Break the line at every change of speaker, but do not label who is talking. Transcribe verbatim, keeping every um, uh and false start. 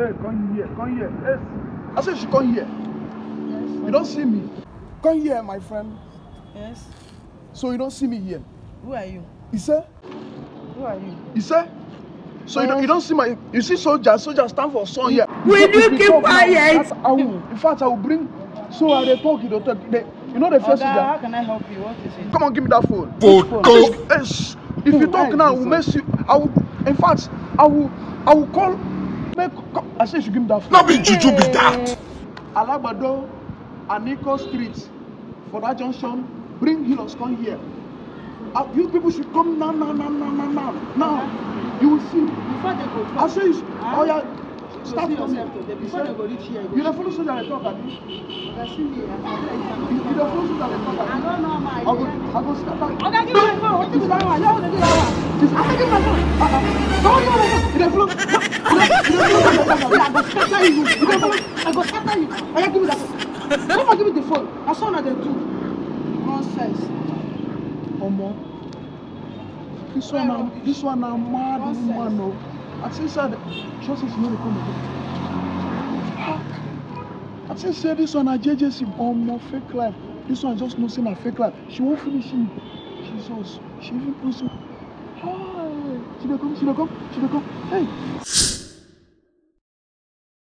Hey, come here, come here. Yes. I said she come here.
Yes.
You don't see me. Come here, my friend.
Yes.
So you don't see me here.
Who are you?
You say?
Who are you?
You say? So
yes.
you don't you don't see my you see soldiers, soldiers stand for sun here.
Will you, you keep quiet?
I will, in fact, I will bring so I they talk, you don't talk. They, you know the first
Oga,
soldier.
how can I help you? What is it?
Come on, give me that phone.
Photo.
Yes. If you talk now, I will mess you. I will. In fact, I will. I will call. Make. I say you should give me that phone.
Not be juju be that.
Alagbado, Aniko Street, for that junction. Bring healers, come here. Uh, you people should come now, now, now, now, now, now. Now, you will see.
Before they go,
I say you. Should,
huh?
Oh yeah. Start coming.
Before they go reach here.
You don't follow soldier they talk at me.
Oga, see me.
You you don't follow soldier they talk at
I
me.
don't know my.
I go. I go scatter.
Oga, give me my phone. What is that one? You want to do that one?
Just, I give my phone. Uh uh. Don't give my phone. You don't follow. I go scatter you. You don't follow. I go scatter you. I give me that phone. Come on, give me the phone. I saw that they do. Nonsense. Omo. This one, now, this one, now mad woman, no. I think said, she said she know they come again. I think say this one, a J J C, omo fake life. This one just no saying a fake life. She won't finish him. Jesus, she even puts him. Hi, she dey come, she dey come, she dey come. Hey.